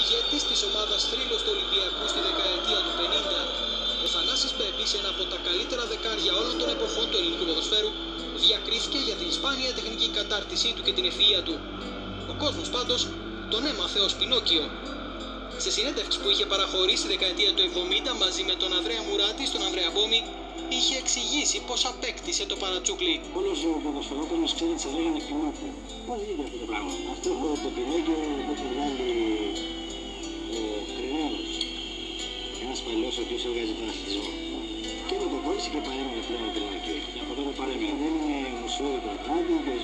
ηγέτης της ομάδας Θρύλος του Ολυμπιακού στη δεκαετία του 50, ο Θανάσης Μπέμπης, ένα από τα καλύτερα δεκάρια όλων των εποχών του ελληνικού ποδοσφαίρου, διακρίθηκε για την σπάνια τεχνική κατάρτισή του και την ευφυΐα του. Ο κόσμος πάντως τον έμαθε ως Πινόκιο. Σε συνέντευξη που είχε παραχωρήσει στη δεκαετία του 70 μαζί με τον Ανδρέα Μουράτη στον Ανδρέα Μπόμη, είχε εξηγήσει πως απέκτησε το παρατσούκλι. Όλος ο ποδοσφαιρόκονος ξέρει τι λέγανε Πινόκιο. Πώς γίνεται αυτό το πράγμα? Αυτό το Πινόκιο το έχει βγάλει ο Κρινέλος. Ένας παλιός ο οποίος έβγαζε τον αθλητισμό. Και με το κόλλησε και παρέμεινε πλέον Πινόκιο. Και από τότε παρέμεινε. Δεν είναι μουσούδι το βράδυ και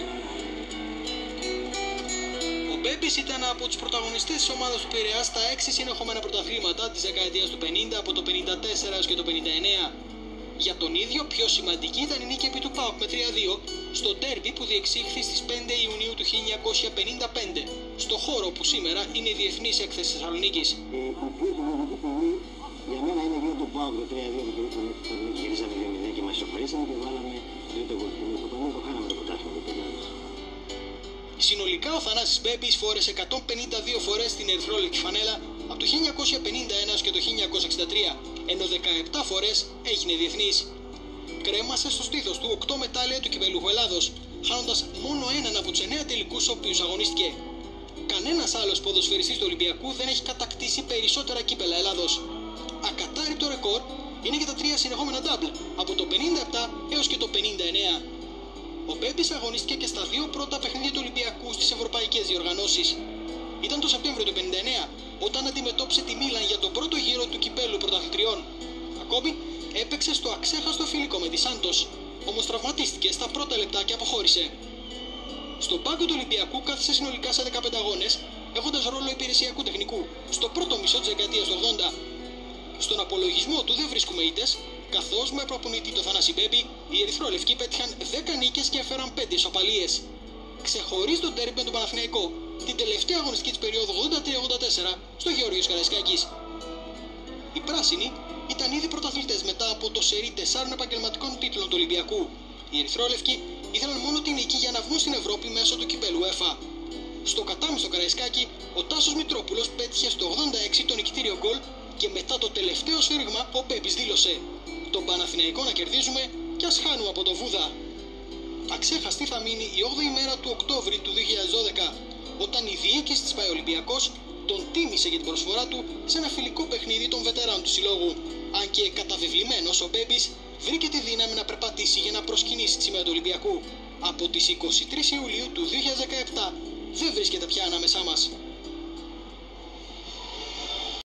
ο Μπέμπης ήταν από τους πρωταγωνιστές της ομάδας του Πειραιά στα 6 συνεχόμενα πρωταθλήματα της δεκαετίας του 50 από το 54 έως και το 59. Για τον ίδιο πιο σημαντική ήταν η νίκη επί του ΠΑΟΚ με 3-2 στο ντέρμπι που διεξήχθη στις 5 Ιουνίου του 1955, στο χώρο που σήμερα είναι η Διεθνής Έκθεση Θεσσαλονίκης. η πιο σημαντική στιγμή για μένα είναι γύρω του ΠΑΟΚ το 3-2 που γυρίσαμε 2-0 και μας σοφρίσαμε και βάλαμε τρίτο γκολ. Το πανίκο χάναμε το πρωτάθλημα το 5. Συνολικά ο Θανάσης Μπέμπης φόρεσε 152 φορές την ερυθρόλευκη φανέλα από το 1951 έως και το 1963, ενώ 17 φορές έγινε διεθνής. Κρέμασε στο στήθος του 8 μετάλλια του κυπελλούχου Ελλάδος, χάνοντας μόνο έναν από τους 9 τελικούς στους οποίους αγωνίστηκε. Κανένας άλλος ποδοσφαιριστής του Ολυμπιακού δεν έχει κατακτήσει περισσότερα κύπελα Ελλάδος. Ακατάρρυπτο ρεκόρ είναι και τα 3 συνεχόμενα double από το 57 έως και το 59. Ο Μπέμπης αγωνίστηκε και στα 2 πρώτα παιχνίδια του Ολυμπιακού στις ευρωπαϊκές διοργανώσεις. Ήταν το Σεπτέμβριο του 59 όταν αντιμετώπισε τη Μίλαν για τον πρώτο γύρο του κυπέλου πρωταθλητριών. Ακόμη έπαιξε στο αξέχαστο φιλικό με τη Σάντος, όμως τραυματίστηκε στα πρώτα λεπτά και αποχώρησε. Στον πάγκο του Ολυμπιακού κάθισε συνολικά σε 15 αγώνες, έχοντας ρόλο υπηρεσιακού τεχνικού στο πρώτο μισό της δεκαετίας του 80. Στον απολογισμό του δεν βρίσκουμε ήττες, καθώς με προπονητή το Θανάση Μπέμπη, οι ερυθρόλευκοι πέτυχαν 10 νίκες και έφεραν 5 ισοπαλίες. Ξεχωρίζει τον ντέρμπι με τον Παναθηναϊκό, την τελευταία αγωνιστική της περίοδου 83-84 στο Γεώργιος Καραϊσκάκης. Οι πράσινοι ήταν ήδη πρωταθλητές μετά από το σερί 4 επαγγελματικών τίτλων του Ολυμπιακού. Οι ερυθρόλευκοι ήθελαν μόνο την νίκη για να βγουν στην Ευρώπη μέσω του κυπέλου UEFA. Στο κατάμιστο Καραϊσκάκη, ο Τάσος Μητρόπουλος πέτυχε στο 86 το νικητήριο γκολ και μετά το τελευταίο σφύριγμα ο Μπέμπης δήλωσε: «Τον Παναθηναϊκό να κερδίζουμε κι ας χάνουμε από το Βούδα». Αξέχαστη θα μείνει η 8η μέρα του Οκτώβρη του 2012, όταν η διοίκηση της ΠΑΕ Ολυμπιακός τον τίμησε για την προσφορά του σε ένα φιλικό παιχνίδι των βετεράνων του συλλόγου. Αν και καταβεβλημένος ο Μπέμπης βρήκε τη δύναμη να περπατήσει για να προσκυνήσει τη σημαία του Ολυμπιακού. Από τις 23 Ιουλίου του 2017 δεν βρίσκεται πια ανάμεσά μας.